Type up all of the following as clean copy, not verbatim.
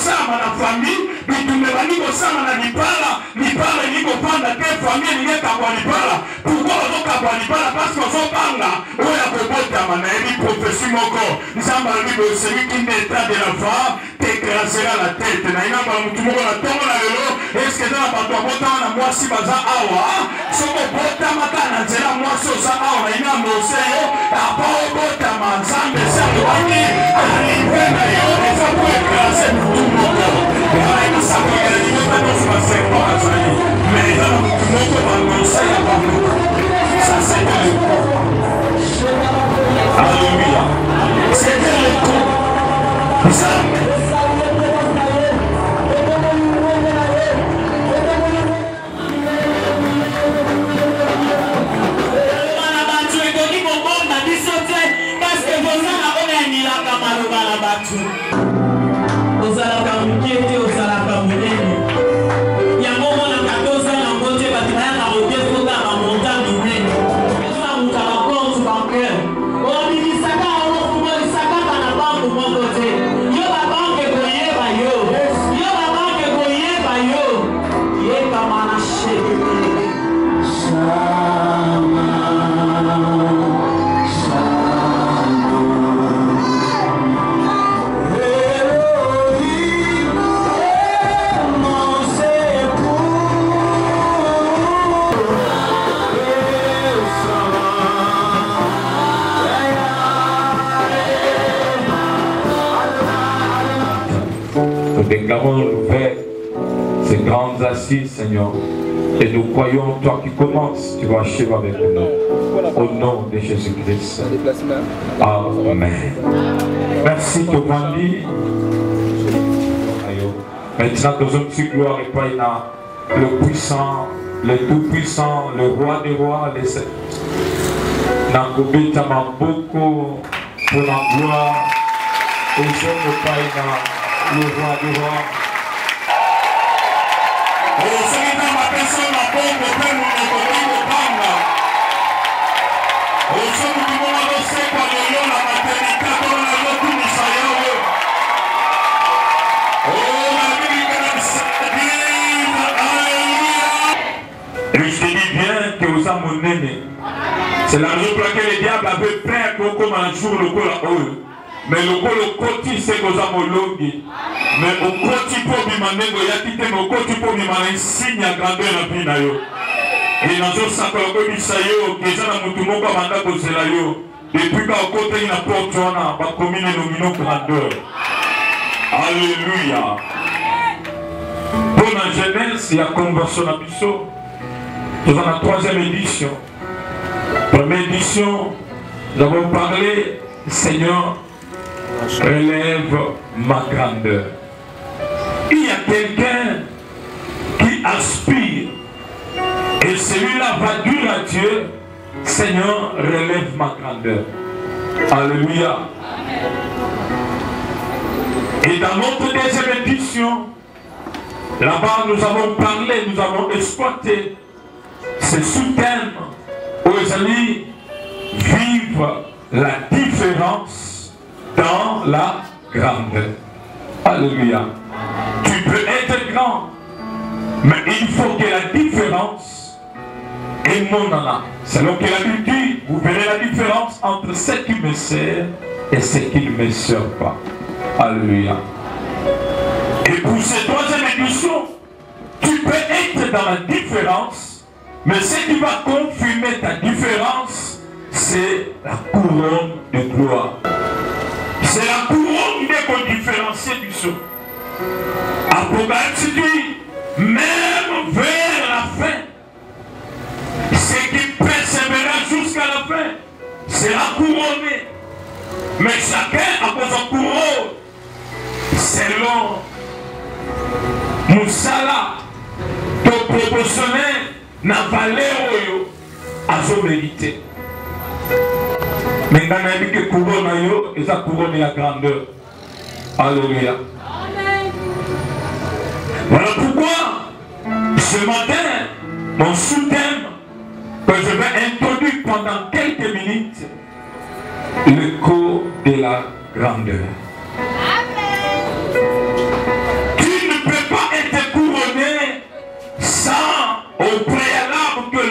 sama na famille, bitumbe baniko sama na lipala, lipala niko panda ke famille nige kabwa lipala. Pourquoi on kabwa lipala? Parce qu'on s'en banga. Oya kobota mana eli prophétie moko. Nzamba libo celui qui naîtra de la femme t'écrasera la tête. Na ina ba mutu moko na tongo na lelo. Est-ce que dans la bato bota na mwasi baza awa? Soko bota maka na nzela mwasi oza awa na ina moseyo. Apa bota manzambe sa waki. Arrive na yo eza pour écraser mutu moko. Ya ina sako ya ni ba no sa seko azali. Mais eza na mutu moko ba moseyo ba mutu. Ça c'est le coup. Alléluia. C'était le coup. Nous déclarons l'ouvert ces grandes assises, Seigneur. Et nous croyons en toi qui commence, tu vas achever avec nous. Au nom de Jésus-Christ. Amen. Merci, Tovandi. Maintenant, nous sommes sur gloire et pas le puissant, le tout-puissant, le roi des rois, les sept. Nakobeta Maboko pour la gloire. Au son de Païna, le roi des rois. C'est la raison pour laquelle le diable avait peur comme un jour le col à eux. Mais le col au côté, c'est que ça molongi. Mais au côté pour bimanego, il y a quitté au côté pour bimanego, signe à grandeur la pinayo. Et dans ce sac, le bisayo, qui est un moutoumoko à mandako zelayo. Depuis qu'au côté, il n'a pas de joie, va commune nomino grandeur. Alléluia. Pour la jeunesse, il y a conversion à Bissot. Nous avons la 3e édition. Première édition, nous avons parlé, Seigneur, relève ma grandeur. Il y a quelqu'un qui aspire et celui-là va dire à Dieu, Seigneur, relève ma grandeur. Alléluia. Et dans notre 2e édition, là-bas nous avons parlé, nous avons exploité ce sous-thème où ils allaient vivre la différence dans la grandeur. Alléluia. Tu peux être grand, mais il faut que la différence est mon âme. Selon que la Bible dit, vous verrez la différence entre ce qui me sert et ce qui ne me sert pas. Alléluia. Et pour cette 3e édition, tu peux être dans la différence. Mais ce qui va confirmer ta différence, c'est la couronne de gloire. C'est la couronne qui est différenciée du saut. Apocalypse dit, même vers la fin, ce qui persévérera jusqu'à la fin sera couronné. Mais chacun a sa couronne selon Moussala, de proportionner na valeur oyo azo mérité. Mais dans la vie que couronne yo, et ça couronne la grandeur. Alléluia. Voilà pourquoi ce matin, mon sous-thème que je vais introduire pendant quelques minutes, le cours de la grandeur.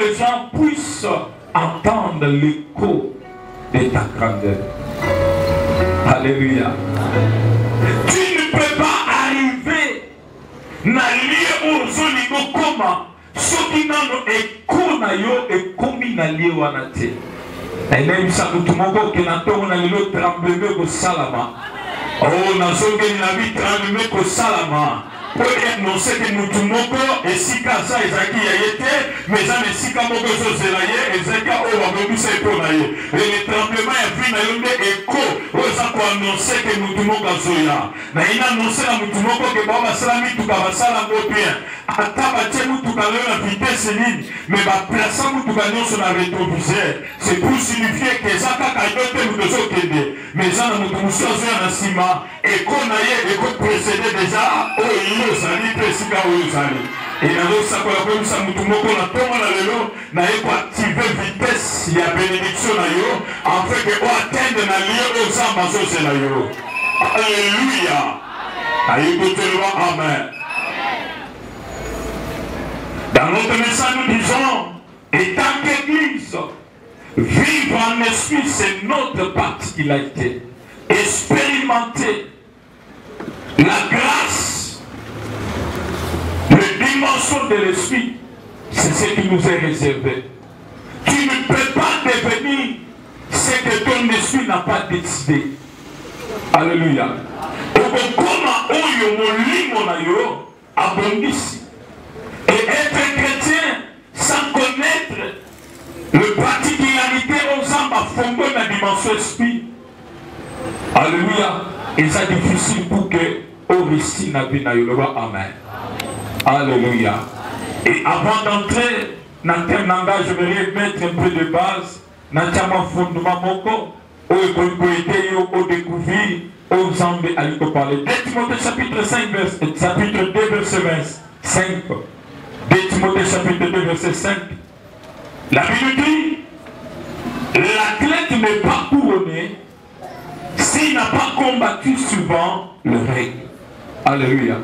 les gens puissent entendre l'écho de ta grandeur. Alléluia. Tu ne peux pas arriver na lieu où Zoligo Koma, soki nano écho na yo et komi na lieu wana te. Et même ça nous tombe que na tongo na lelo tremblement ko salama. Oh na zonge na vie tremblement ko salama. Pour annoncer que nous tout moko et si kasa ezaki yayete mais ça ne si kamo ko zelaye ezeka o wa bobu se ponaye et le tremblement est venu na yonde écho o ça pour annoncer que nous tout moko zoya na ina annoncer na mutu moko que baba salami tout ka basala ngo bien ataba te mutu ka na vitesse ligne mais ba placer mutu ka nyonso na rétroviseur c'est pour signifier que ça ka yote mutu zo kende mais ça na mutu muso zoya na sima écho na ye écho précédé déjà o ozali pesika ozali et dans ça quoi comme ça mutu moko na tonga na lelo na ye activer vitesse ya bénédiction na yo afin que o atteindre na lieu ozamba zo na yo. Alléluia. Aïe, amen. Dans notre message nous disons et tant qu'église vivre en esprit c'est notre particularité. Expérimenter la grâce, la dimension de l'esprit, c'est ce qui nous est réservé. Tu ne peux pas devenir ce que ton esprit n'a pas décidé. Alléluia. Et être chrétien sans connaître le particularité aux âmes à fonder la dimension esprit. Alléluia. Et c'est difficile pour que au récit n'a pas amen. Alléluia. Et avant d'entrer dans le thème langage, je vais mettre un peu de base dans le fondement moko où au découvrir aux âmes à lui parler. 2 Timothée chapitre 5 chapitre 2 verset 25. 2 Timothée chapitre 2 verset 5. La Bible dit l'athlète n'est pas couronné s'il n'a pas combattu souvent le règle. Alléluia.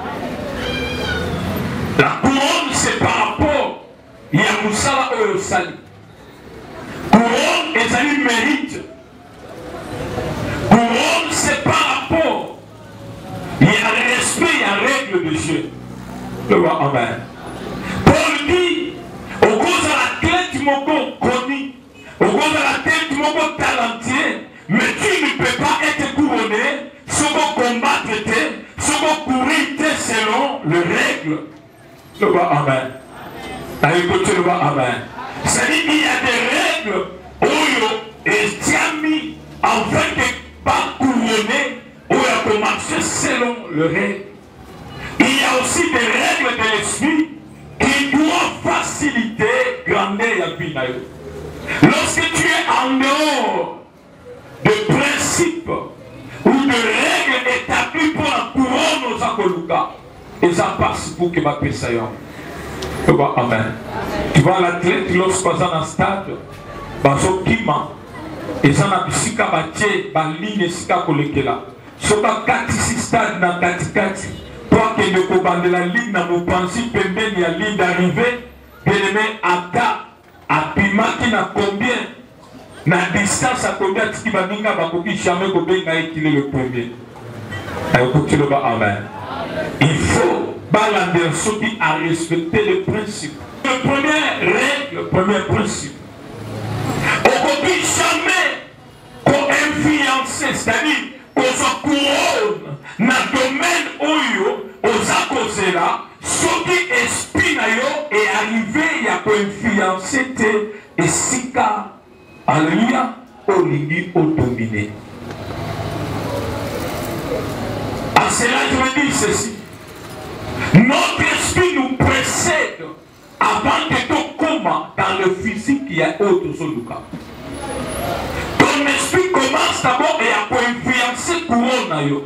La couronne c'est par rapport il y a Moussala au Sali. Couronne et Sali mérite. Couronne c'est par rapport il y a le respect, il y a règle de Dieu. Le roi amen. Paul dit au cause de la tête moko connu, au cause de la tête moko talentueux, mais tu ne peux pas être couronné sans combattre, sans courir selon les règles. Le roi amen. Allez, écoutez le roi amen. C'est-à-dire qu'il y a des règles où il tient mis afin de pas couronner où il a commencé selon les règles. Il y a aussi des règles de l'esprit qui doivent faciliter grandeur et vie. Lorsque tu es en dehors de principes ou de règles établies pour la couronne aux Akoluka, et ça passe pour que ma personne. Amen. Tu vois l'athlète lorsqu'on est dans le stade, et ça n'a pas bâti la ligne kolekela. Ce pas 4 stades dans 4 toi qui ne peux pas de la ligne dans mon pensée, il y a ligne d'arrivée, bien aimé, à Pima qui n'a combien, la distance à combien, qui va venir à Bakoki, jamais combien il est le premier. Amen. Il faut balander ceux qui a respecté les principes. Le premier règle, le premier principe. On ne peut jamais qu'on influence, c'est-à-dire qu'on se couronne dans le domaine où on a causé là, ce qui esprit est arrivé à influencer et si cas, alléluia, au ligne au dominé. À cela, je veux dire ceci. Notre esprit nous précède avant que tout commence dans le physique qui est autre chose. Ton esprit commence d'abord et à influencer couronne.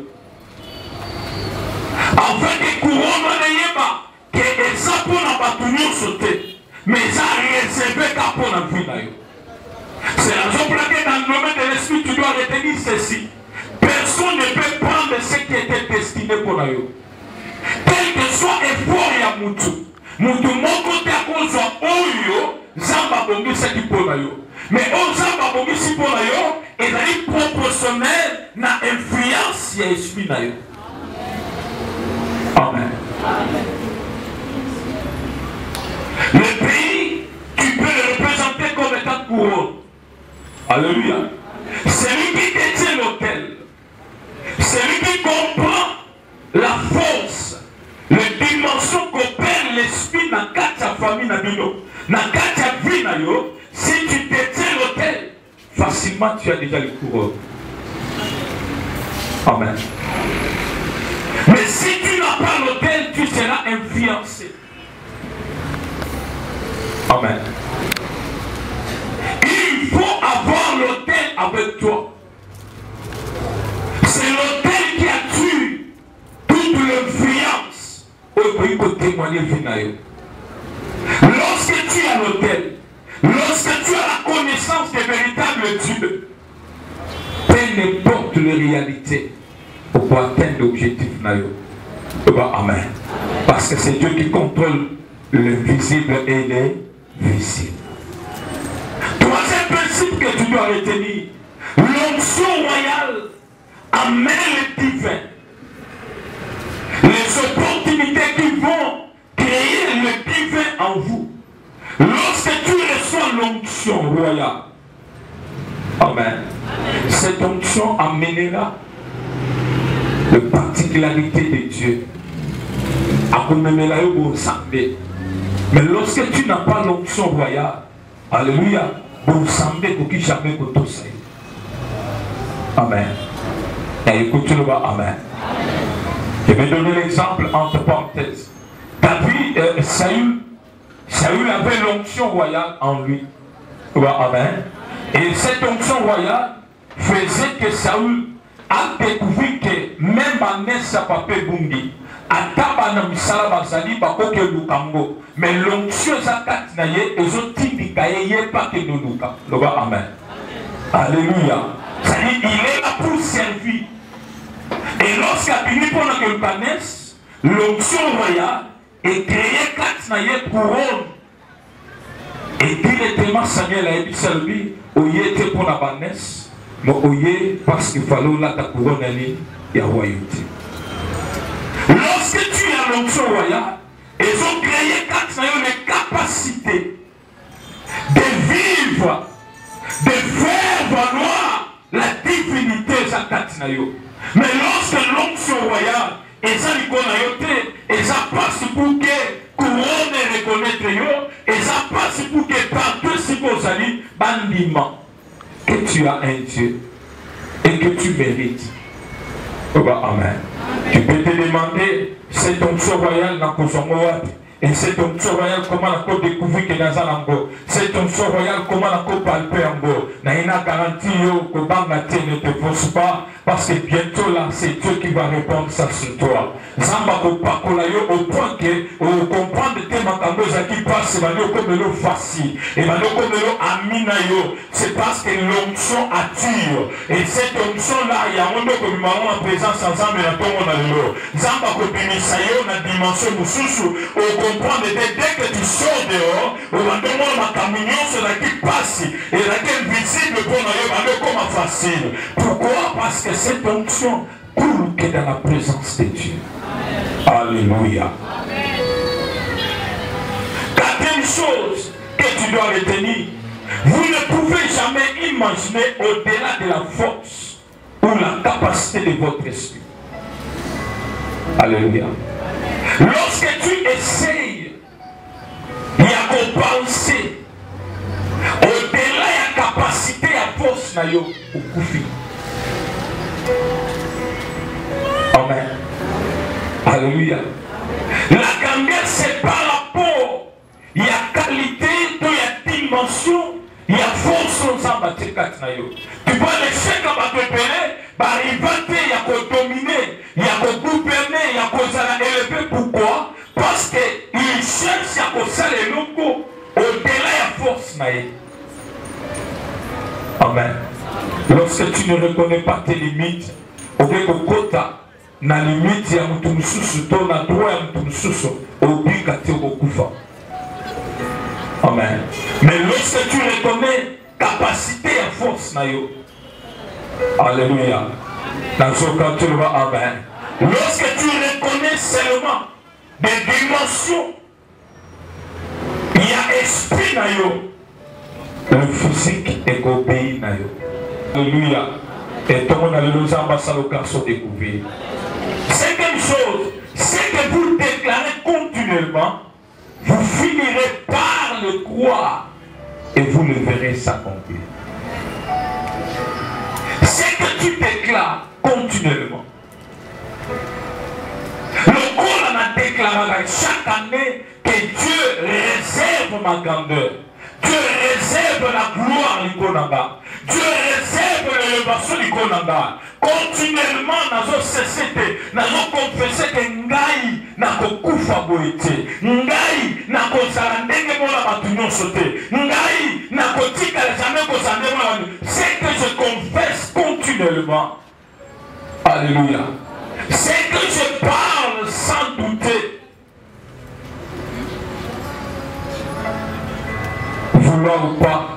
Afin que couronne n'ayez pas que ça pour la bataille sauter, mais ça réservé qu'à pour la vie. C'est la raison pour laquelle dans le domaine de l'esprit tu dois retenir ceci. Personne ne peut prendre ce qui était destiné pour la vie. Quel que soit effort ya mutu moko te akozwa oyo abongisaki mpo na yo. Mais Nzambe abongisi mpo na yo ezali proportionnel na influence ya esprit na yo. Amen. Le pays, tu peux le représenter comme étant couronne. Alléluia. Celui qui détient l'autel, celui qui comprend la force, les dimensions qu'opère l'esprit dans quatre familles na bino, dans quatre vies na yo, si tu détiens l'autel, facilement tu as déjà le couronne. Amen. Mais si tu n'as pas l'autel, tu seras influencé. Amen. Il faut avoir l'autel avec toi. C'est l'autel qui a tué toute l'influence au peut témoigner finalement. Lorsque tu as l'autel, lorsque tu as la connaissance des véritables Dieu, peu n'importe les réalités pour atteindre l'objectif. Amen. Parce que c'est Dieu qui contrôle le visible et les visibles. Troisième principe que tu dois retenir, l'onction royale amène le divin. Les opportunités qui vont créer le divin en vous. Lorsque tu reçois l'onction royale, amen, cette onction amènera la particularité de Dieu. Mais lorsque tu n'as pas l'onction royale, alléluia, jamais. Amen. Et écoute-le, amen. Je vais donner l'exemple entre parenthèses. David, Saül avait l'onction royale en lui. Amen. Et cette onction royale faisait que Saül a découvert que même Vanessa Papé Bungi, Atabana Misala Basali, Bakoke Lukambo, mais l'onction Zakatinaye, et Zotindikaye, pas que nous Luka. Amen. Alléluia. C'est-à-dire, il est là pour servir. Et lorsqu'à fini pendant que le connaisse, l'onction royale est créée Katinaye couronne. Et directement Samuel a dit Salvi, Oye était pour la Vanessa. Mais Oye, parce qu'il fallait là ta couronne et la royauté. Lorsque tu as l'onction royale, ils ont créé les capacités de vivre, de faire valoir la divinité de Katinayo. Mais lorsque l'onction royale est et ça passe pour que couronne reconnaître yo, et ça passe pour que partout si vous allez, bandiment, que tu as un Dieu et que tu mérites. Amen. Tu peux te demander, cette onction royale dans Kosomoat, et cette onction royale, comment on a découvert que dans un ango, cette onction royale, comment on a palpé en go, n'a garanti que Bangate ne te force pas, parce que bientôt là, c'est Dieu qui va répondre ça sur toi. Zamba ko pakolayo au point que on comprend des thèmes qui passent, comme l'eau facile, et comme l'eau aminayo, c'est parce que l'onction attire. Et cette onction là, il y a un autre comme en présence ensemble et on a l'eau. Zamba ko bimisayo na dimension mususu, on comprend dès que tu sors dehors, on va demander ma communion sur la qui passe, et la qui est visible pour nous, comme facile. Pourquoi? Parce que cette onction coule que dans la présence de Dieu. Alléluia. Quatrième chose que tu dois retenir, vous ne pouvez jamais imaginer au-delà de la force ou la capacité de votre esprit. Alléluia. Lorsque tu essayes, il y a qu'on penser au-delà de la capacité à force au koufi. Amen. Alléluia. La cambière, c'est par rapport. Il y a qualité, il y a dimension, il y a force ensemble. Tu peux laisser comme à te payer, arriver, il y a qu'à dominer, il y a qu'à gouverner, il y a qu'à élever. Pourquoi? Parce qu'il cherche à causer les locaux au-delà de la force. Amen. Lorsque tu ne reconnais pas tes limites, au quota, na limite ya mtu msusu to na droit ya mtu msusu obligate okufa. Amen. Mais lorsque tu reconnais capacité et force, alléluia. Dans ce cas, tu le vois, amen. Lorsque tu reconnais seulement des dimensions, il y a esprit, le physique est obéi. Alléluia. Et tout le monde a le garçon découvert. Cinquième chose, c'est que vous déclarez continuellement, vous finirez par le croire et vous le verrez s'accomplir. C'est que tu déclares continuellement. Le corps en a déclaré chaque année que Dieu réserve ma grandeur. Dieu réserve la gloire l'Ikonanga. Dieu réserve l'élévation l'Ikonanga. Continuellement, dans nos sociétés, dans nos confessions que Ngai n'a kokufa boete. Ngai n'a kozala ndenge mona batunyo sote. Ngai n'a kotika jamais kozande mona. C'est que je confesse continuellement. Alléluia. C'est que je parle sans douter. Vouloir ou pas,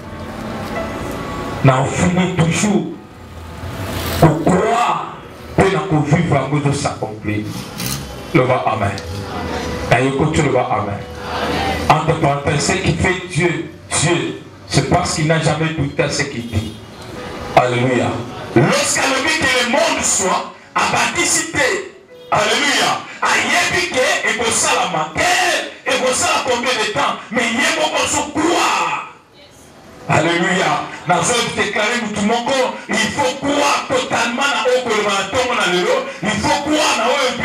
on finit toujours pour croire pour vivre en mode s'accomplir. Le va amen. D'ailleurs, tu le vas amen. Entre parenthèses, ce qui fait Dieu, Dieu, c'est parce qu'il n'a jamais douté à ce qu'il dit. Alléluia. Lorsqu'il dit que le monde soit à participé, alléluia, à yébike et pour ça la manquer, et pour ça combien de temps, mais yéboko se croire. Alléluia. Dans ce déclaré tout le monde, il faut croire totalement dans le il faut croire dans le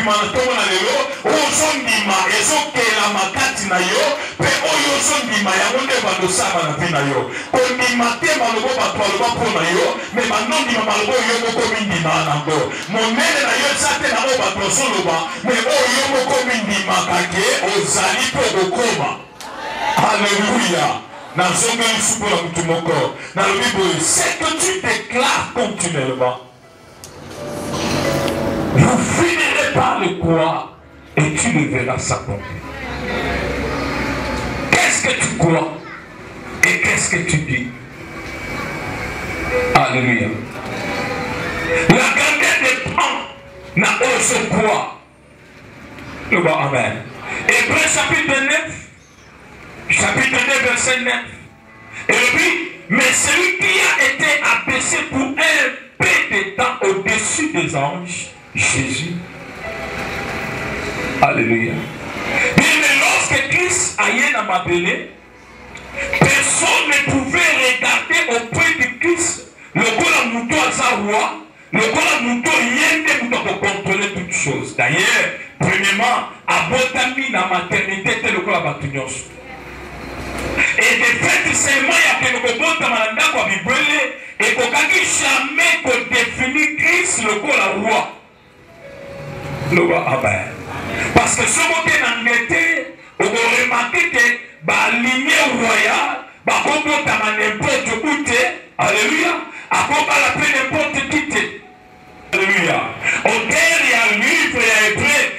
alléluia. Dans le Bible, c'est que tu déclares continuellement. Vous finirez par le croire et tu le verras s'accomplir. Qu'est-ce que tu crois et qu'est-ce que tu dis? Alléluia. La grandeur des plans n'a osé croire. Le bas, amen. Hébreux chapitre 9. Chapitre 2, verset 9. Et puis, mais celui qui a été abaissé pour un peu de temps au-dessus des anges, Jésus. Alléluia. Mais lorsque Christ a été abaissé, personne ne pouvait regarder auprès de Christ le corps de mouton à sa roi, le corps de mouton yende pour contrôler toutes choses. D'ailleurs, premièrement, à Botami, dans la maternité, c'était le corps de Batunios. Et de fait, seulement il y a quelque chose dans la Bible et qu'on n'a jamais qu'on définit Christ le corps la roi. Le roi Amen. Parce que ce mot est en été, on a remarqué que la lignée royale, on peut n'importe où. Alléluia. À quoi la paix n'importe qui. Alléluia. Au dernier livre, il y a écrit,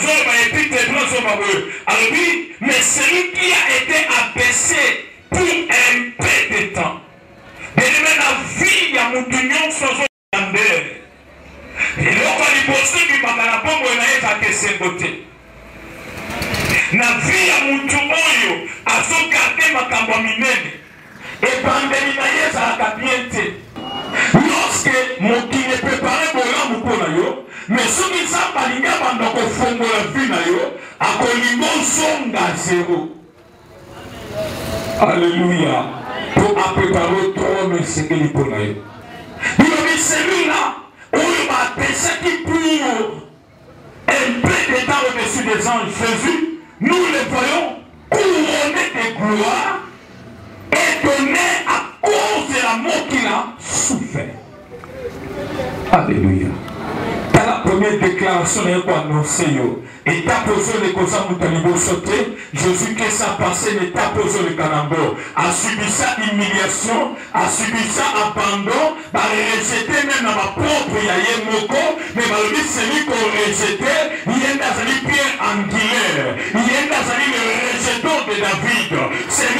alors oui, mais celui qui a été abaissé pour un peu de temps, de la vie, il y a mon union sans grandeur. Et donc, on dit que qui m'a gagné pour que c'est beauté. La vie, il y a mon union, à son quartier, ma cambominene. Et pandémie, ça a bien. Lorsque mon qui est préparé pour l'homme pour l'ayo, mais ceux qui savent pas l'igna pendant qu'on fonde la vie l'ayo, à Colimon sont à zéro. Alléluia. Pour préparer le trône, c'est que pour l'ayo. Il dit celui-là, où il va penser qui pour un peu de temps au-dessus des anges, Jésus, nous le voyons couronné de gloire et donné à cause de la mort qu'il a souffert. Alléluia. Dans la première déclaration, il faut annoncer. Et t'as posé les causes à mon sauté. Jésus qui s'est passé, mais t'as posé le canambo. A subi sa humiliation, a subi sa abandon, va rejeter même dans ma propre yaye moko, mais va le dire celui qu'on rejetait, il est dans un pierre angulaire, il est dans un le rejeton de David.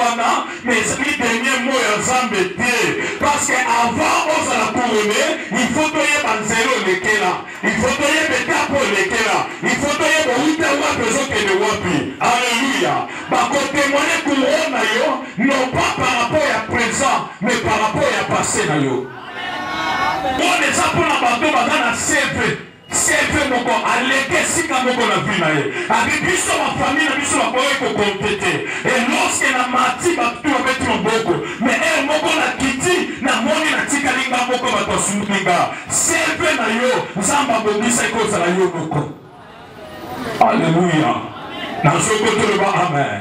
wana mais ezali dernier mot ya Nzambe te parce que avant ozala couronné il faut toyeba nzela olekela il faut toyeba etape olekela il faut toyeba outa wapi ozokende wapi. Alléluia. Bakotémoigné couronne na yo non pas par rapport à présent mais par rapport à passé na yo. On est ça pour la bateau baza na seve moko aleke sika moko na vie na ye abi biso bafamille na biso bakoki kokompete et lorsque na mati bato babeti maboko mais ere moko na kiti na moni na tikalinga moko bato asumukinga seve na yo Nzambe abongisa ekozala yo moko. Alléluia. nazokotoloba amen.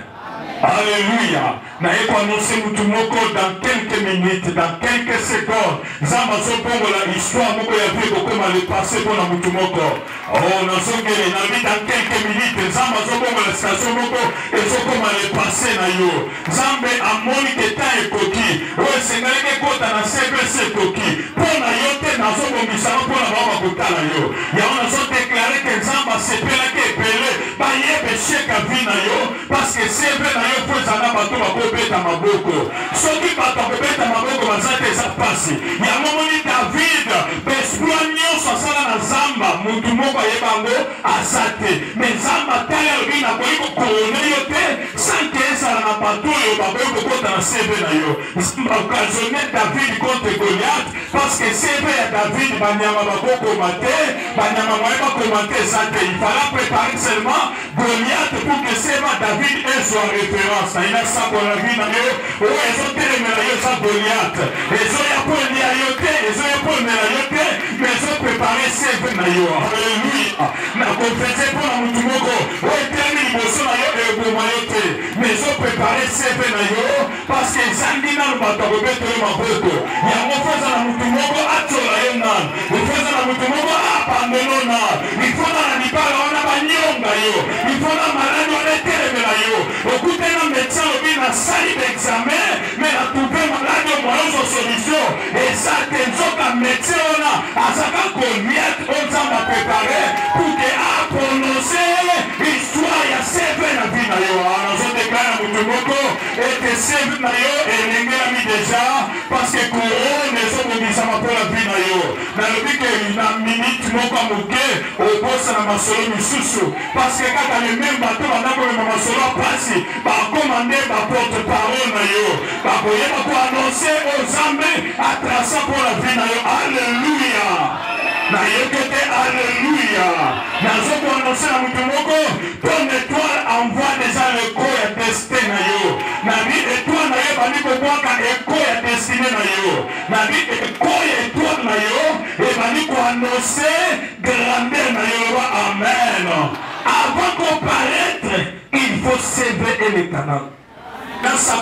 Alléluia. Naye kwa annoncer mutu moko dans quelques minutes, dans quelques secondes. Zamba zopongo la histoire moko ya vie kokoma le passé pour la mutu moko. Oh, nazongele na vie dans quelques minutes. Zamba zopongo la station moko et zokoma le passé na yo. Zambe amoni ke ta ekoki. Oye sengaleke kota na CBC koki. Pona yote nazobongisa pona baba kotala yo. Ya on a déclaré que Zamba sepela ke pele ba yebe cheka vie na yo parce que c'est vrai na yo faut zana bato ba beta maboko soki bato beta maboko bazate eza pasi ya momoni David bespoir nyonso asala na Nzamba mutu moko ayebango azate mais Nzamba tala elobi nakoki kokorone yo te sanke ezala na bato oyo bakoki kokota na CV na yo. Nzamba occasionne David contre Goliath parce que CV ya David banyama bakokoma te banyama moye bakoma te eza te il fallait préparer seulement Goliath pour que CV David ait son référence. Il a ça pour la vie dans eux. Oh, ils ont télé ça Goliath. Ils ont ya pour les ayote, ils ont ya pour les ayote, mais ils ont préparé CV na yo. Alléluia. Na confessé pour la mutumoko. Oh, ils terminent bosso na yo et pour mayote, mais ils ont préparé CV na yo parce que Zandina le bateau beto le maboko. Il y a mon frère na mutumoko atola yenan. Le frère na mutumoko abandonnona. Il faut na libala on a banyonga yo. Il faut na malade on est télé na yo. Écoutez na médecin na salle d'examen mais na trouvé malade au moyen de solution et ça t'enzoka médecin on a azaka Goliath on s'en a préparé pour que a prononcer l'histoire ya CV na vie na yo. On a déclaré à mutumoko et que CV na yo et l'engela mi déjà parce que couronne les autres bisama pour la vie na yo na lobi que na minute moko moke au boss na masolo misusu parce que kaka le même bateau bandako le masolo pasi ba commander ba porte-parole na yo ba koyeba ko annoncer aux Zambé à tracer pour la vie na yo. Alléluia. Na yekete alléluia. Na zoko annoncer na mutu moko ton étoile envoie déjà le coup ya destin na yo. Na bi étoile na yo bani ko kwaka eko ya destin na yo. Na bi eko ya étoile na yo et bani ko annoncer grandeur na yo. Amen. Avant qu'on paraître, il faut s'élever et les canaux. Dans sa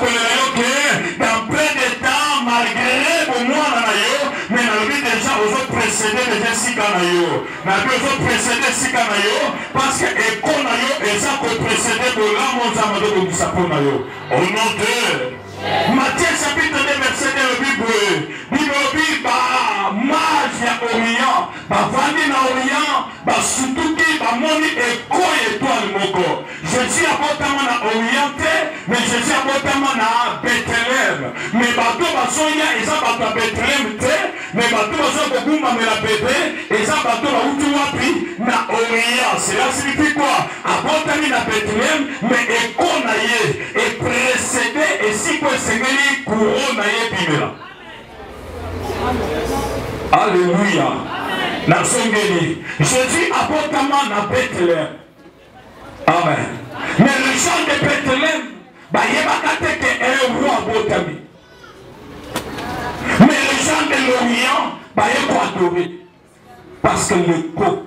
que dans peu de temps, malgré au moins mais dans le but déjà, aux autres précédés déjà si canayo. Dans le autres précédés si canayo, parce que éconayo et ça peut précéder de l'âme aux amadeurs du saponayo. Au nom de Matthieu chapitre 2 verset 2 le Bible. Bible ba magia Orient, ba vandi na Orient, ba sutuki ba moni eko étoile moko. Jésus a botama na Orienté, mais Jésus a botama na Bethléem. Mais bato basoya eza bato Bethléem te, mais bato basoya kobuma me la bébé, eza bato ba utu wapi na Orient. Cela signifie quoi? Abotami na Bethléem, mais eko na ye et précédé et si quoi sengeli couronne na ye bimela. Alléluia. Nasongeli. Jésus abotama na Bethléem. Amen. Mais les gens de Bethléem, il y a un roi abotami. Mais les gens de l'Orient, il y a adorer. Parce que le co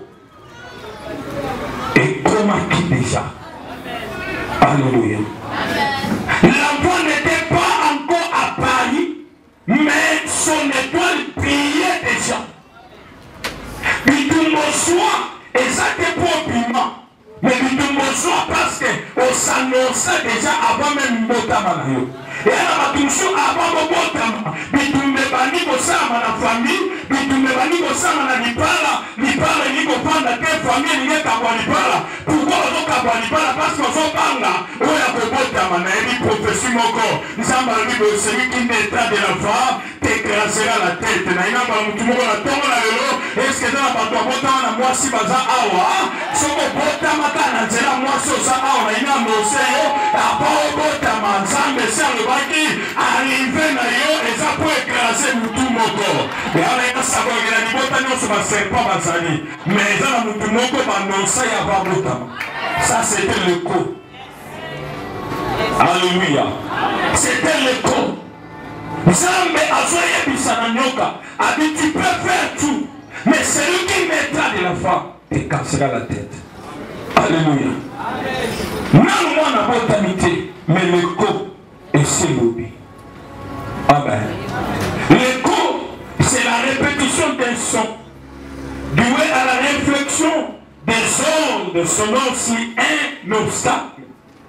est convaincu déjà. Alléluia. L'enfant n'était pas encore à Paris, mais son étoile brillait déjà. Il tout bonsoir, et ça était pour piment. Mais il tout bonsoir parce qu'on s'annonçait déjà avant même Motamanayo. eyala batumsu ababobotama bitumbe bandi kosama na famille bitumbe bandi kosama na lipala lipala elingi kopanda te famille elingi ekabwa lipala pourkoi ozokabwa lipala parce ozobanga oyo akobotama na yebi prophétie moko nzambe alobi boye celui qui n'état de la femme t'écrasera la tête na ina bala mutu moko na ntongo na lelo eske eza na bato abotama na mwasi baza awa soko obotamaka na nzela mwasi oza awa na ina mose yo apa obotama nzambe esi alobaki arrive na yo eza po écrase mutu moko eyala ekasako na libota nyonso baserpent bazali mais eza na mutu moko banonsa ya babotama ça c'était le coup. Alléluia. C'était le coup. Nzambe azoyebisa na nyoka a dit tu peux faire tout mais celui qui mettra de la femme te cassera la tête. Alléluia. Nanu mwana botami te mais le coup est c'est lobby. Amen. Le coup c'est la répétition d'un son doué à la réflexion des ondes selon si un obstacle.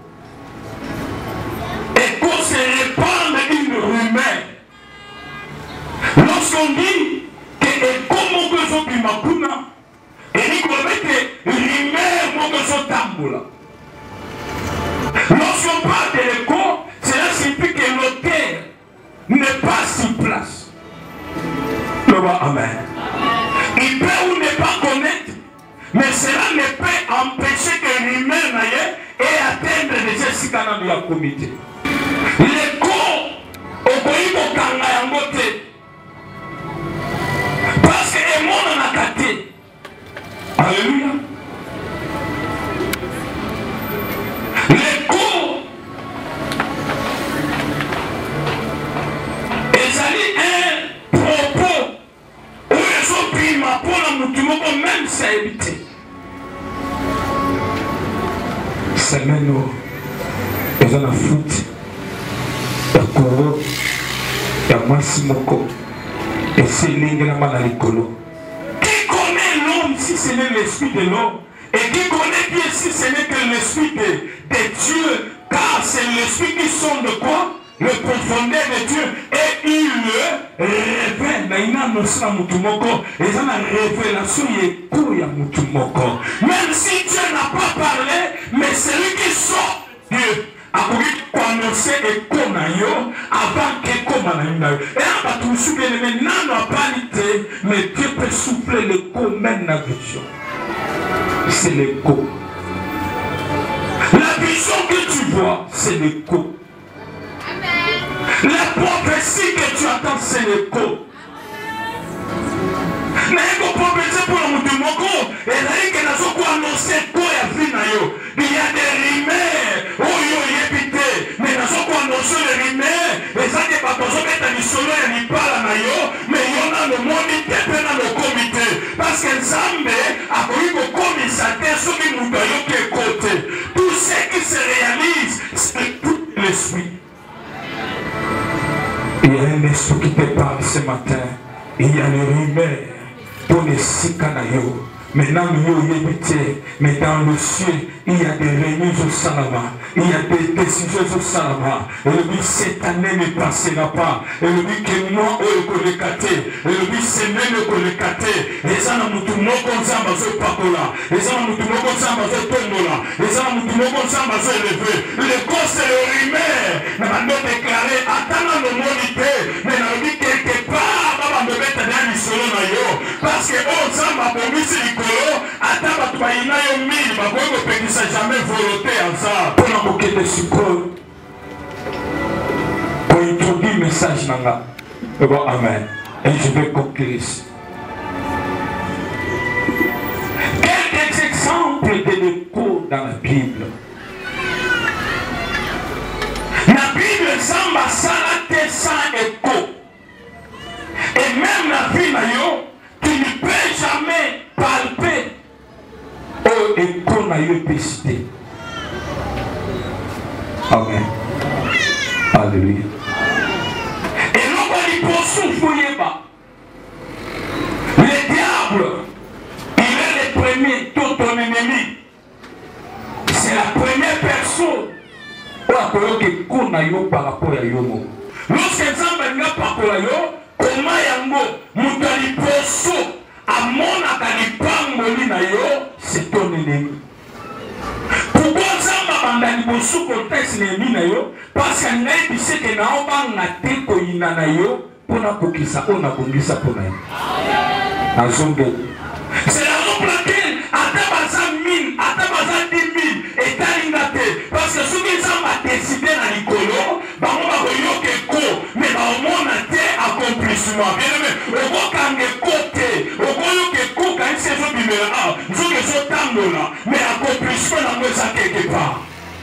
Et qu'on se répande une rumeur. Lorsqu'on dit que comme que so bimakuna, et dit qu'on met que rumeur mon que so tamboula. Lorsqu'on parle de l'écho, cela signifie que l'auteur n'est pas sur place. Amen. Il peut ou ne pas connaître, mais cela ne peut empêcher que l'humain n'aille et atteindre les escalanes de la comité. L'écho, au pays de Kangayangote, parce que le monde en a gâté. Alléluia. L'écho, est un propos où ils ont pris ma peau dans mon tumoko, même si ça a évité. Semaine où ils ont la foot, la koro, la massimoko, et c'est l'ingénieur à l'écolo. Qui connaît l'homme si ce n'est l'esprit de l'homme? Et qui connaît Dieu si ce n'est que l'esprit de Dieu? Car c'est l'esprit qui sonde quoi? Le profondeur de Dieu. Et il le révèle. Il a annoncé à Moutoumoko. Et il a une révélation. Même si Dieu n'a pas parlé, mais celui qui sort Dieu a pu annoncer et qu'on a eu avant que comme on a eu. Et on va tout souffler. Mais non, on n'a pas l'idée. Mais Dieu peut souffler le coup même dans la vision. C'est l'écho. La vision que tu vois, c'est l'écho. La prophétie que tu attends, c'est l'écho. Mais la prophétie pour le monde, il y a des rumeurs. Oh, yo, yébité. Mais dans ce qu'on annonce les rumeurs, les gens qui partent au mettre du solo et n'y parlent à yo, mais il y en a le monde qui est dans le comité. Parce que Zambé a connu le commissaire, ceux qui nous gagnent qui est côté. Tout ce qui se réalise, c'est tout l'esprit. Il y a un esprit qui te parle ce matin. Il y a les rumeurs pour les sikanayo. Maintenant, mais dans le ciel, il y a des réunions au Salama, il y a des décisions au Salama. Et le but, cette année ne passera pas. Et le but, que moi, on est connecté. Et le but, c'est même connecté. Et ça, nous tout le monde comme ça, nous sommes pas là. Et ça, nous tout le monde comme ça, nous sommes pas là. Et ça, nous tout le monde comme ça, nous sommes élevés. Le corps, c'est le rumeur. Nous avons déclaré, attendant le monde, mais nous avons dit quelque part, nous avons mettre dans le solo. Parce que, oh, ça m'a promis, attends, tu vas y aller au mille, mais ça jamais volonté en ça. Pour la moquer de support, pour introduire le message, bon, amen. Et je vais conclure. Quelques exemples de l'écho dans la Bible. La Bible semble s'arrêter sans écho. Et même la vie, tu ne peux jamais palper au écho n'a eu pécité. Amen. Alléluia. Et l'on va lui poursuivre. Le diable, il est le premier, tout ton ennemi. C'est la première personne où koyoka eko na yo par rapport à yo moko. Lorsque nzambe alingi apakola yo, koma yango moto ya liboso amonaka lipangoli na yo, c'est ton ennemi. Pourquoi nzambe abanda liboso contexte na ennemi na yo? Parce que ngai biseke na obanga te koyina na yo mpona kokisa oyo nabongisa mpona ye. Nazongeli. C'est la raison pour laquelle ata baza 1000, ata baza 10 000 etalinga te. Parce que soki nzambe adeside na likolo bango bakoyoka eko mais baomona te accomplissement. Bien aimé, okokanga eko te, okoyoka eko kanisi ezobimela nzoki ezotambola mais accomplissement nango eza quelque part.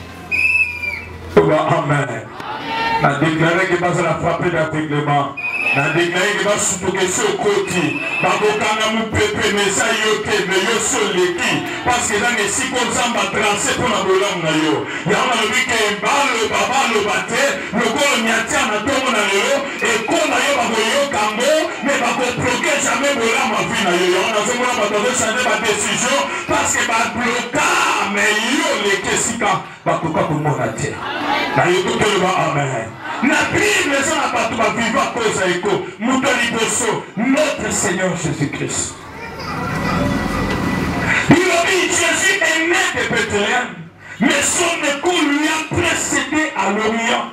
Amen. Na déclaré que bazala frappé d'aveuglement. Na déclaré que basutuke so koti. Bakokanga mupepe mesa yo te me yo so leki. Parce que dans les six comme ça m'a tracé pour la bolam na yo. Yama lobi ke mbalo babalo bate. Le kolo nyatia na tomo na yo. Et kona yo bako yo kambo. Mais bako bloqué jamais bolam ma vie na yo. Yama zomona bako changer ma décision. Parce que ba bloqué mais yo leki sika. Bako pas pour mon atie. Na yo tout le monde amen. La Bible ça n'a pas tout va vivre à cause de l'écho. Notre Seigneur Jésus-Christ. Il a dit Jésus est né de Bethléem, mais son écho lui a précédé à l'Orient.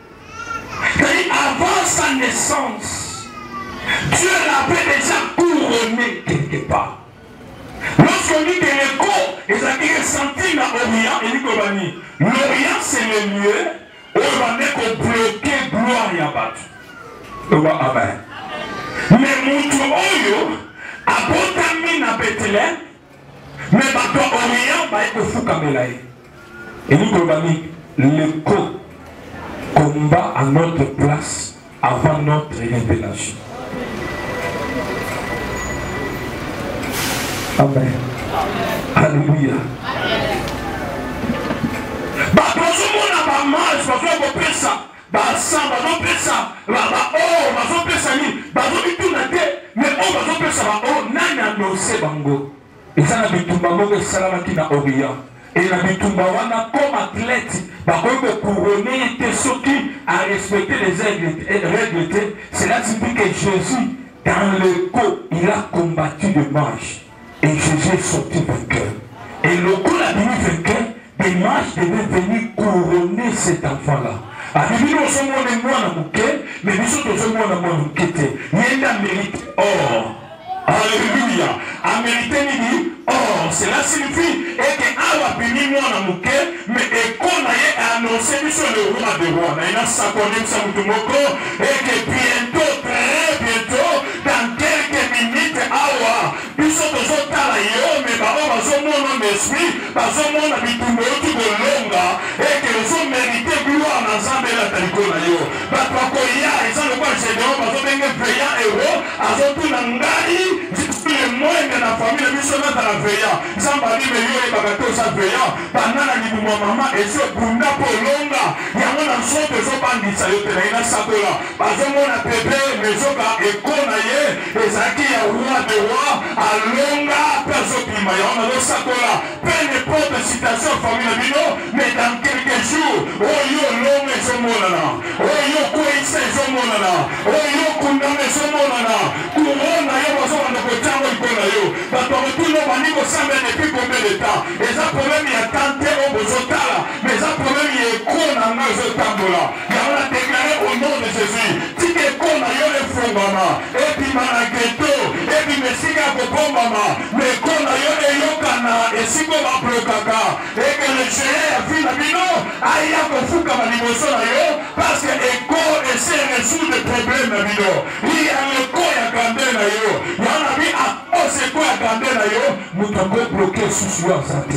Avant sa naissance, Dieu l'avait déjà couronné quelque part. Lorsqu'on dit que l'écho, ils ont ressenti l'Orient, et dit l'Orient c'est le lieu où on va bloquer gloire à Batu. Amen. Mais mon oyo abotami na Bethléem, mais Batu Orient va être fou comme elle est. Et nous avons l'écho combat à notre place avant notre révélation. Amen. Alléluia. Et la bitumba wana comme athlète, couronner ceux qui a respecté les règles. Cela signifie que Jésus, dans le corps, il a combattu le manche. Et Jésus est sorti vainqueur. Et le coup la devenu vainqueur, des manches devaient venir couronner cet enfant-là. Nous mais nous sommes mérite or. Alléluia. A mérité or. Cela signifie que Awa Bini Mwana Mouké, mais qu'on a annoncé sur le roi des rois. Il a s'accordé et que bientôt, très bientôt, dans quelques minutes, Awa, nous sommes au Talayo, mais Baba Bazomona Messi, Bazomona Bitumbo Longa, et que nous sommes mérité gloire dans Zambé la Talikonayo. Bapakoya, ils ont le quoi, c'est de Bazomenge Veillant Héros, Azotu Nangari, les moyens de la famille, nous sommes dans la Veillant. Zambali Meyo et Bagato sa Veillant, Banana Libuma Mama, et ce Bunda Polonga, Yamona Son de Zobandi Sayotena, Sakola, Bazomona Pepe, Mezoka, et Konaye, et Zaki, roi de roi, à Longa, Persopima, Yamona Sakola, peu n'importe citation famille Bino, mais dans quelques jours, Oyo Longa Zomonana, Oyo Kouïsa Zomonana, Oyo Kundame Zomonana, Kourona Yamazona Kotango Konayo, Batorituno Maniko Sambe depuis combien de temps? Et ça problème il y a tenté au Bozotala, mais ça problème il y a Kona Nazotambola. Il y a déclaré au nom de Jésus, Tike Kona Yole Fongama, et puis Manaketo, et puis Messiga Kobombama, mais Kona Yole Yokana, et Siko Maplokaka, et que le géant a vu la bino, Aya Kofuka Maniboso Nayo, parce que Eko essaie de résoudre les problèmes de bino. Il y a le Ko Yakande Nayo, il y en a mis à cause de Ko Yakande Nayo, nous devons bloquer sous soi santé.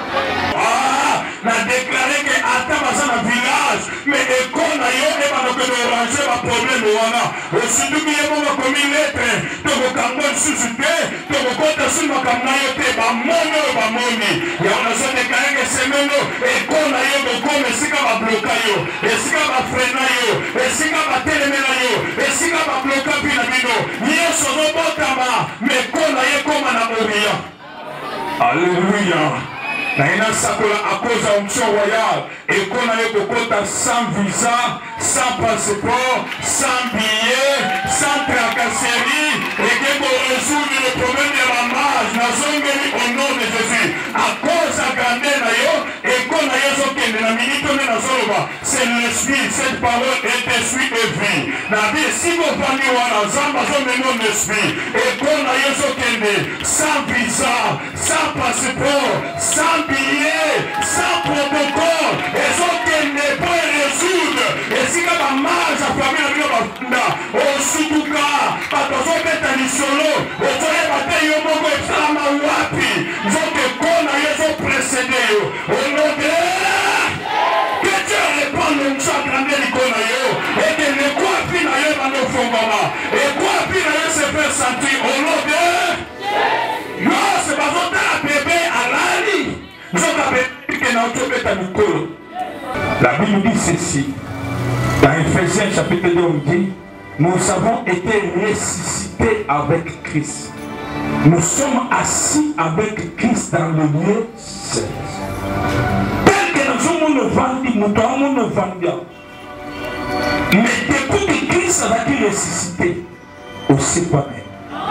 On a déclaré que Atamaza na village, mais école na yo et pas que nous ranger ma problème wana. Aussi nous bien mon comme lettre, de vos cambon suscité, de vos comptes sur ma camnayo te ba mono ba moni. Ya on a déclaré que c'est meno école na yo de comme sika ba bloquer yo, et sika ba freiner yo, et sika ba télémena yo, et sika ba bloquer pina bino. Yo sono botama, mais école na yo comme na Orient. Alléluia. à cause de l'onction royale. Et qu'on a eu sans visa, sans passeport, sans billet, sans tracasserie. Et qu'on résoudre le problème de la marge. Nous sommes au nom de Jésus. À cause de Gandena, et qu'on a eu la minute, c'est l'esprit. Cette parole est esprit et vie. Si vous parlez à Zamba, vous l'esprit. Et qu'on a eu sans visa, sans passeport, sans billet, sans protocole, et ce qu'elle n'est pas résoudre. Et si la marge a famille au Suduka, pas dans un bête à l'isolo, au soleil bataille au Mogo et Sama Wapi, nous avons qu'on a eu précédé. Au nom de que Dieu répand le moussa grandé l'icône et que le quoi pina yo dans nos fondements. Et quoi pina yo se fait sentir au nom de non, c'est pas votre bébé à l'ali. Nous avons que notre bébé à Nicole. La Bible dit ceci. Dans Ephésiens chapitre 2, on dit, nous avons été ressuscités avec Christ. Nous sommes assis avec Christ dans le lieu céleste. Tel que nous sommes nous vendus, nous avons nous vendus. Mais depuis que Christ a été ressuscité, aussi pas même.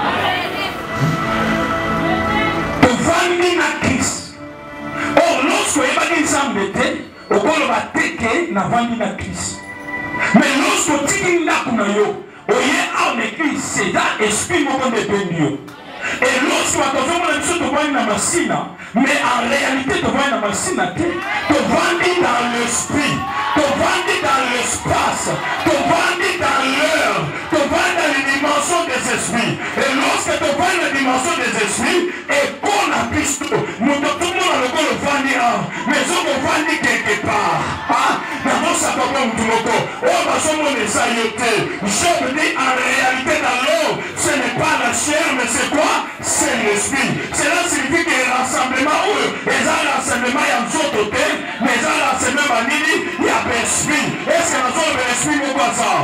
Christ. Or, lorsque vous avez au col va teke na vandi na Christ. Mais lorsque tu n'as pas yo, oye en église, c'est là esprit mon de Dieu. Et lorsque tu as besoin de machine, mais en réalité tu vois la machine, tu vendis dans l'esprit, tu vendis dans l'espace, tu vendis dans l'heure, tu vendis dans les dimensions des esprits. Et lorsque tu vois la dimension des esprits, et qu'on a piste, nous tout le monde a le vendre, mais on va vendre quelque part. Dans ça va pas tout le monde. On va se montrer ça je veux dire en réalité dans l'eau, ce n'est pas la chair, mais c'est quoi? C'est l'esprit. Cela signifie que rassemblement, les rassemblements, il y a un autre côté, mais les rassemblements, il y a l'esprit. Est-ce que nous avons l'esprit ou pas ça?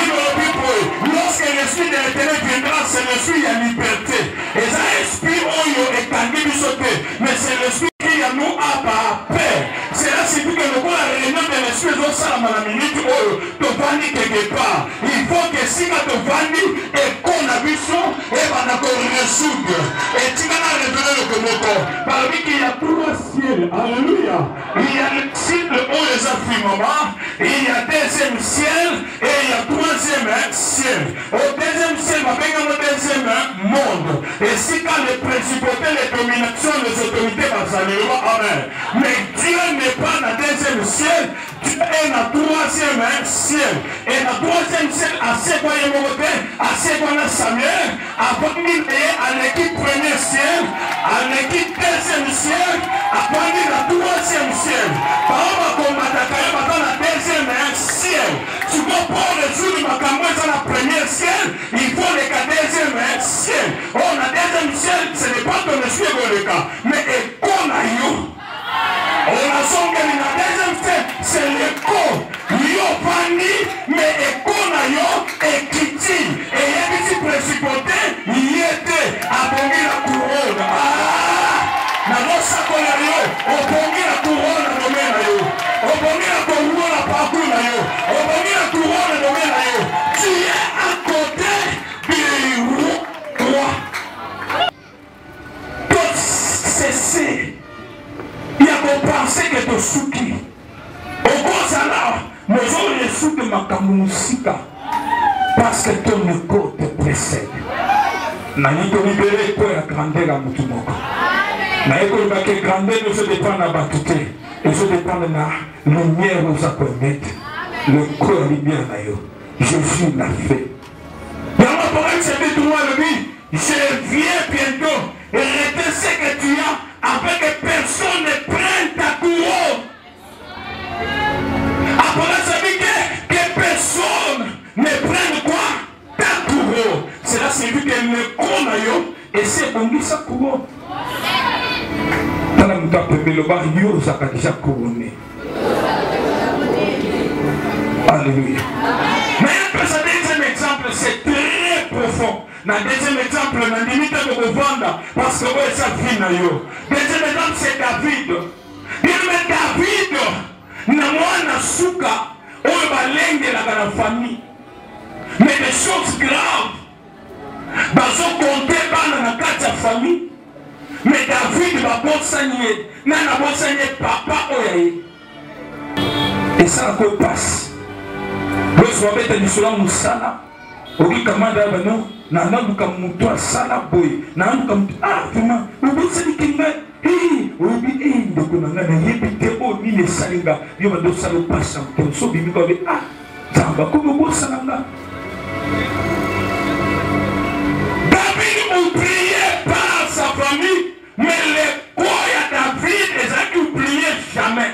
Lorsque l'esprit de l'éternel viendra, c'est l'esprit, il y a liberté. Et ça, l'esprit, est candidat du sauté. Mais c'est l'esprit qui a nous à paix. Cela signifie que nous avons la réunion de l'esprit de ça, la minute, tu vas quelque part. Il faut que si tu vas et qu'on a vu ça, et on a résoudre. Et tu vas révéler le commun. Parmi qu'il y a trois ciels. Alléluia. Il y a le ciel où les affirmements. Il y a deuxième ciel et il y a troisième ciel. Au deuxième ciel, on va le deuxième monde. Et si quand les principautés, les dominations, les autorités, amen. Mais Dieu n'est pas dans le deuxième ciel, Dieu est dans le troisième ciel. Et dans le troisième ciel, à ce qu'on est monté, à ce qu'on a Samuel, avant qu'il ait à l'équipe premier ciel, à l'équipe deuxième ciel, avant qu'il ait le troisième ciel. Par exemple, comme Matakaïa, dans le deuxième ciel. Tu vas pas résoudre ma campagne dans le premier ciel, il faut le deuxième ciel. Oh, le deuxième ciel, ce n'est pas ton esprit le cas, mais qu'on a eu. On a son que la deuxième ciel, c'est l'écho. Yo Fandi, mais qu'on a eu et Kiti. Et il y a des principautés, il était à bonner la couronne. Na nossa colère, on bonne la couronne à domaine à yo. On bonne la couronne à parcours à yo. On bonne la couronne à domaine à yo. Tu es à côté du roi. Tout cesser. Il y a qu'on pensait que tu souki. Au cause là, nous avons les sous de ma camousika. Parce que ton écho te précède. Nani te libéré pour la grandeur à Moutoumoko. Na école que grandeur ne se dépend à Batouté, et se dépend de la lumière aux acolytes, le corps lumière d'ailleurs. Jésus l'a fait. Dans ma parole, c'est de toi le dit, je viens bientôt et retiens ce que tu as afin que personne ne prenne ta couronne. Après ça dit que personne ne prenne quoi? Ta couronne. Cela signifie qu'elle ne connaît pas et c'est pour lui sa couronne. Alléluia. Mais un deuxième exemple, c'est très profond. Na deuxième exemple, na limite de revendre parce que ouais, ça vit na yo. Deuxième exemple, c'est David. Bien mais David, na mwana suka, oyo balenge la famille. Mais des choses graves. Bazo compter bana na kati ya famille. Mais David va bosanye, nana bosanye papa oyaye. Et ça quoi passe. Lorsque vous avez dit cela musala, oki kamanda bano, nana buka muto sala boy, nana buka muto vraiment, vous savez kinga, obi ndeko nanga na yebi tebo ni le salinga, yo ba do salo passe en so bibi ko be zamba ko bo salanga. David oubliait pas sa famille, mais les quoi ya David et qui oubliait jamais.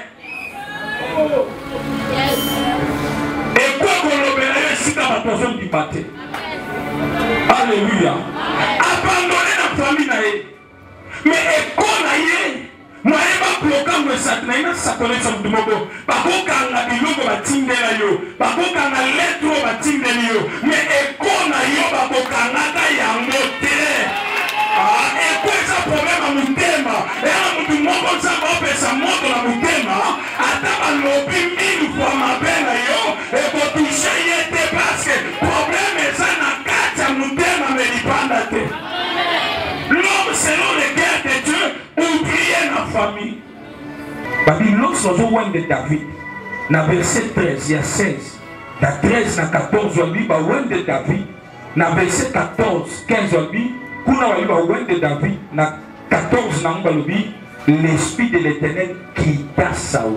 Et quoi qu'on l'obéit, c'est dans la personne du pâté. Alléluia. Abandonner la famille. Mais et quoi naïe, moi je vais bloquer le satellite, ça connaît son dumobo. Par contre, quand la bilogo va tinder la yo, par contre, quand la lettre va tinder yo, mais et quoi naïe, va bloquer la yangote. Et quoi ça problème à mon thème? Et à mon dumobo, ça va faire sa moto à mon thème. Attends, l'obi mille fois ma belle yo, et pour toucher y était parce que problème est ça n'a qu'à mon thème à me dépendre. L'homme selon les guerres de Dieu oubliait la famille. Parce que lorsque nous voyons de David, dans verset 13, il y a 16, dans 13, dans 14, on dit de David, dans verset 14, 15, on dit, de David, dans 14, on dit, l'esprit de l'Éternel quitta Saoul.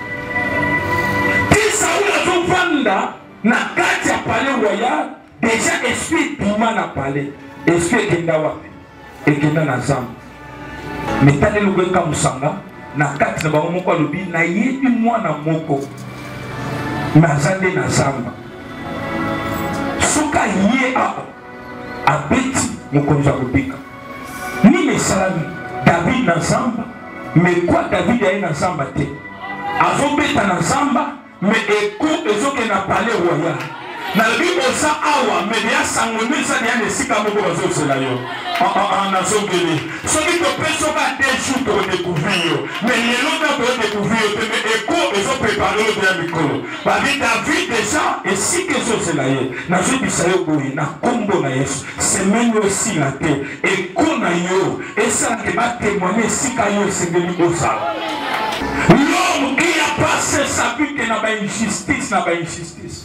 Qui Saoul a fait na kati a parlé royal, déjà esprit d'Iman a parlé, esprit d'Indawa. Et qui est dans la zambe. Mais t'as des lois comme ça, na kati na bango moko lobi na yebi mwana moko. Mazande na zamba. Soka yé a beti mokonza kubika. Ni les salami David na zamba, mais quoi David a na zamba te. Azo beta na zamba, mais écoute ezoke na parler royal. Na bibo sa awa media sangoni sa dia nesika moko bazo sela yo na songeli soki to peso ka deju to découvrir mais lelo na to découvrir mais eko ezo préparer le bien mikolo ba David déjà et si que so sela yo na so bisayo boyi na kombo na Yesu semaine aussi la te eko na yo esa ke ba témoigner sika yo sengeli osa l'homme qui a passé sa vie que na ba injustice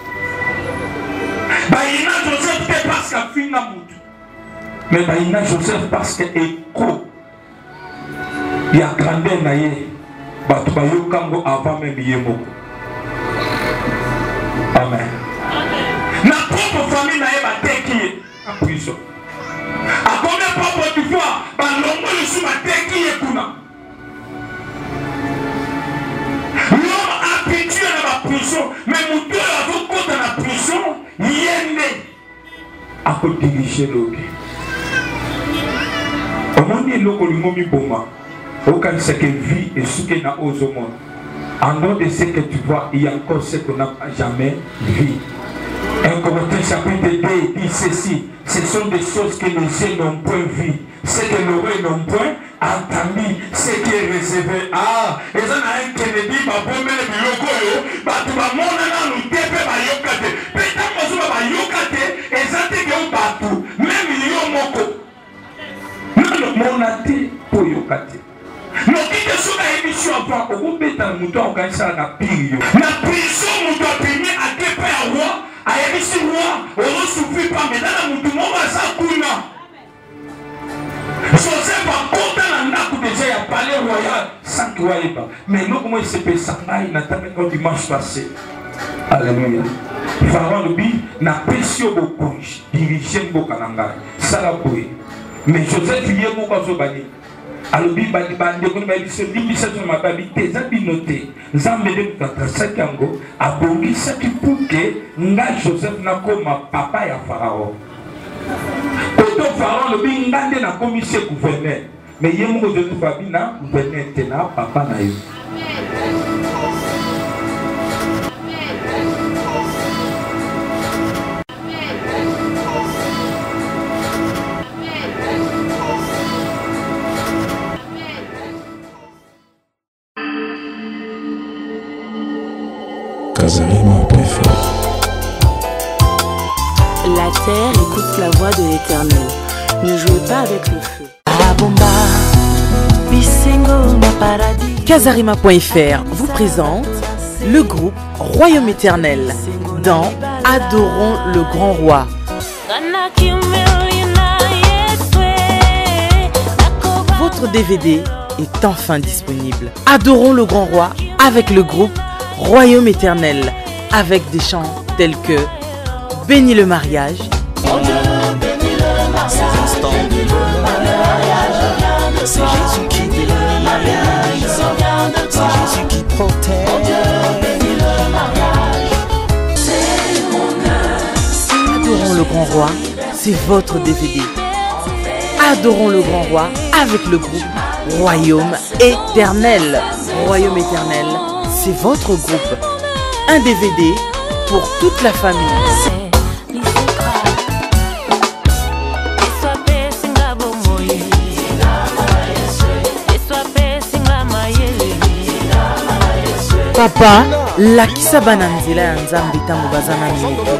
Baïna Joseph te parce qu'à fin na mutu. Mais Baïna Joseph parce que écho. Il y a grandeur na ye. Batu bayo kango avant même yemo. Amen. Na propre famille na ye ba teki en prison. A combien propre tu vois ba longo le sou ba teki kuna. L'homme habitué à la prison, mais mon Dieu a vu côté dans la prison. Yende a dirigé l'autre. Au monde de l'eau, le momi boma. Aucun ce que vit et ce que n'a aux monde. En dehors de ce que tu vois, il y a encore ce qu'on n'a jamais vu. Un Corinthiens chapitre 2 dit ceci. Ce sont des choses que les yeux n'ont point vues. Ce que l'oreille n'ont point entendu. Ce qui est réservé. Ah, et ça n'a un Kennedy, ma bombe, le biloko, bah tu vas monter dans le TP, bah yokate. Peut-être que tu vas yokate, et ça te dit partout. Même yomoko. Non, mon athée pour yokate. Non, qui te souvient à l'émission avant, au bout de temps, nous avons gagné ça dans la prison. La prison, nous avons permis à quel père roi. A ici roi, on ne souffre pas, mais dans la moutou, on va s'accouler. Joseph va compter dans la coup déjà, il a parlé royal, sans qu'il voyait pas. Mais nous, comment il s'est fait ça, il a attendu quand dimanche passé. Alléluia. Pharaon le dit, n'a pas si beaucoup, dirigé beaucoup à l'anglais. Ça l'a pris. Mais Joseph, il y a beaucoup de bani. Alors, il y a des bani, il y a des ma babi, des habinotés. Zambé de Sakango, a bondi ça qui pour que nga Joseph n'a comme papa et Pharaon. Quand Pharaon le dit, ngande n'a comme ici gouverneur. Mais il y a mon de tout babi na gouverneur tena papa na yo. Kazarima.fr. La terre écoute la voix de l'Éternel. Ne jouez pas avec le feu. Kazarima.fr vous présente le groupe Royaume Éternel dans Adorons le Grand Roi. Votre DVD est enfin disponible. Adorons le Grand Roi avec le groupe Royaume Éternel, avec des chants tels que Bénis le mariage, c'est Jésus qui bénit le mariage, c'est Jésus qui protège. Adorons le Grand Roi, c'est votre DVD. Adorons le Grand Roi avec le groupe Royaume Éternel. Royaume Éternel, c'est votre groupe. Un DVD pour toute la famille. Papa, lakisa bananzela ya nzambe ntango baza na mito.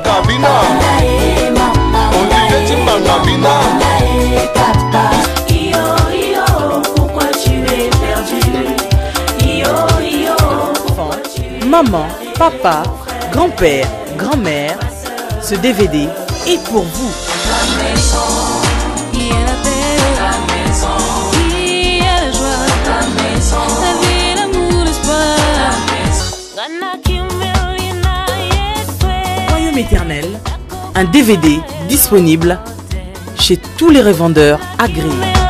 Maman, papa, grand-père, grand-mère, ce DVD est pour vous. Royaume Éternel, un DVD disponible chez tous les revendeurs agréés.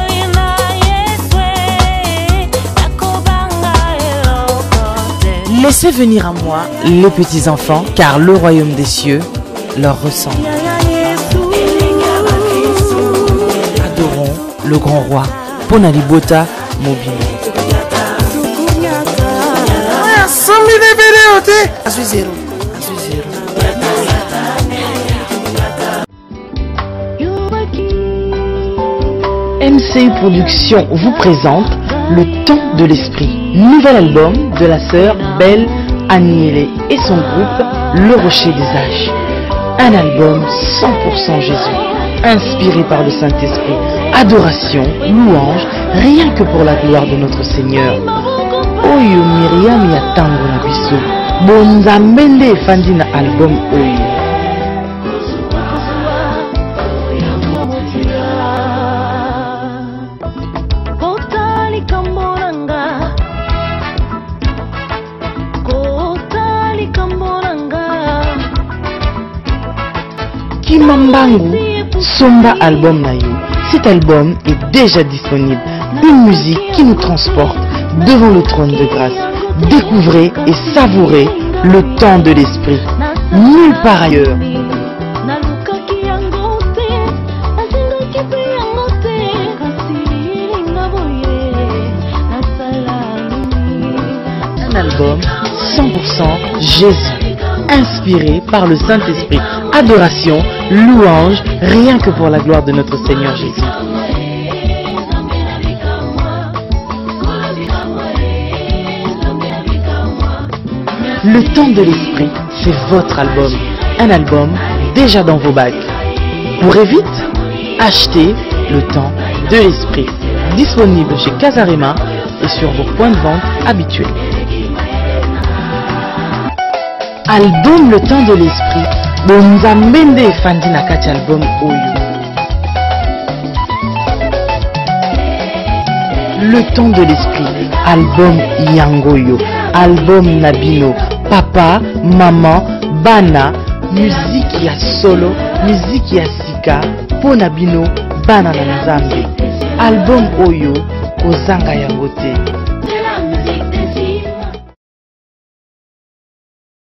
Laissez venir à moi les petits-enfants, car le royaume des cieux leur ressemble. Adorons le grand roi, Ponalibota Mobile. MCU Productions vous présente Le Temps de l'Esprit, nouvel album de la sœur Belle Aniele et son groupe Le Rocher des Âges. Un album 100% Jésus, inspiré par le Saint-Esprit, adoration, louange, rien que pour la gloire de notre Seigneur. Oyo Myriam ya tango na biso, bonzambe nde efandi na album oyo. Kimambangu, Somba album na yo. Cet album est déjà disponible. Une musique qui nous transporte devant le trône de grâce. Découvrez et savourez le temps de l'esprit. Nulle part ailleurs. Un album 100% Jésus, inspiré par le Saint-Esprit. Adoration, louange, rien que pour la gloire de notre Seigneur Jésus. Le temps de l'esprit, c'est votre album. Un album déjà dans vos bacs. Courez vite, achetez Le temps de l'esprit. Disponible chez Kazarima et sur vos points de vente habituels. Album Le temps de l'esprit. Bonzambe efandi na kati album oyo. Le temps de l'esprit, album Yangoyo, album Nabino, papa, maman, bana, musique ya solo, musique ya sika, po Nabino, bana na nzambe. Album oyo, kozanga yango te.